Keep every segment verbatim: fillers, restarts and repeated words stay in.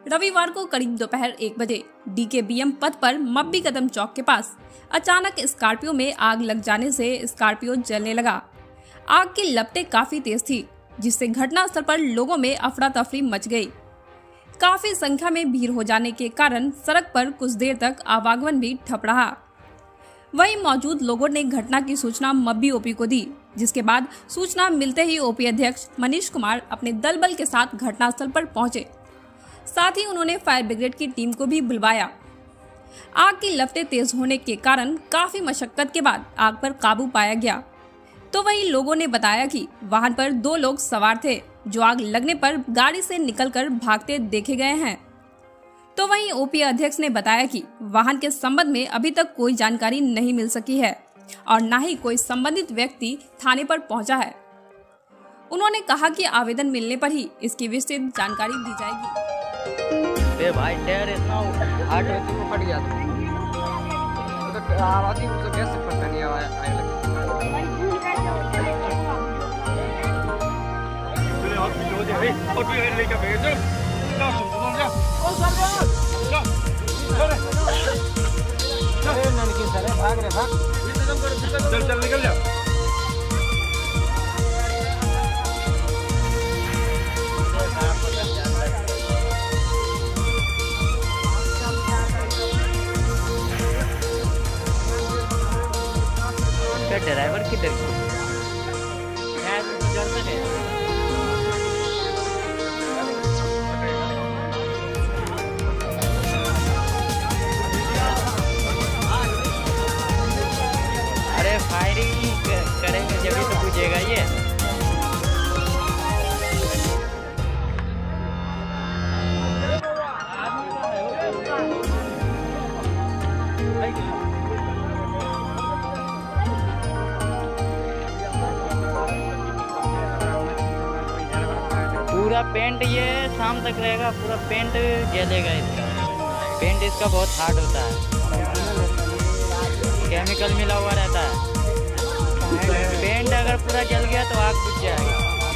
रविवार को करीब दोपहर एक बजे डीकेबीएम पथ पर मब्बी कदम चौक के पास अचानक स्कॉर्पियो में आग लग जाने से स्कॉर्पियो जलने लगा। आग की लपटें काफी तेज थी, जिससे घटनास्थल पर लोगों में अफरा तफरी मच गई। काफी संख्या में भीड़ हो जाने के कारण सड़क पर कुछ देर तक आवागमन भी ठप रहा। वहीं मौजूद लोगों ने घटना की सूचना मब्बी ओपी को दी, जिसके बाद सूचना मिलते ही ओपी अध्यक्ष मनीष कुमार अपने दल बल के साथ घटनास्थल पर पहुंचे। साथ ही उन्होंने फायर ब्रिगेड की टीम को भी बुलवाया। आग की लपटें तेज होने के कारण काफी मशक्कत के बाद आग पर काबू पाया गया। तो वहीं लोगों ने बताया कि वाहन पर दो लोग सवार थे, जो आग लगने पर गाड़ी से निकलकर भागते देखे गए हैं। तो वहीं ओपी अध्यक्ष ने बताया कि वाहन के संबंध में अभी तक कोई जानकारी नहीं मिल सकी है और न ही कोई संबंधित व्यक्ति थाने पर पहुंचा है। उन्होंने कहा कि आवेदन मिलने पर ही इसकी विस्तृत जानकारी दी जाएगी। बे भाई टायर इतना हार्ड रहती है, फट गया तो आवाज ही मुझे कैसे पता नहीं आया आया तूने हाथ में जो दे और तू ये लेके भेज जा सुन जा ओ सर जा चल चल ननकी सर भाग रे भाग चल चल निकल जा। ड्राइवर किधर अरे फायरिंग करेंगे जब तो पूछेगा ये। पूरा पेंट ये शाम तक रहेगा, पूरा पेंट जलेगा। इसका पेंट इसका बहुत हार्ड होता है, केमिकल मिला हुआ रहता है। पेंट अगर पूरा जल गया तो आग बुझ जाएगा।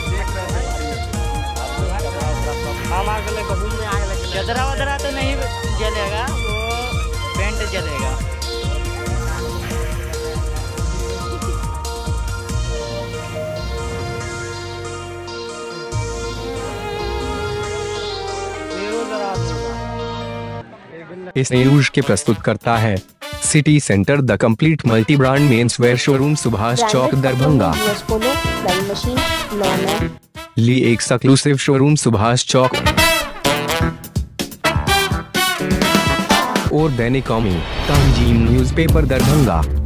चदरा वदरा तो नहीं जलेगा, वो पेंट जलेगा। इस न्यूज के प्रस्तुत करता है city centre the complete multi brand menswear showroom, Subhash Chowk, Darbhanga. Lee exclusive showroom, Subhash Chowk. और दैनिक कौमी तंजीम न्यूज़पेपर, दरभंगा।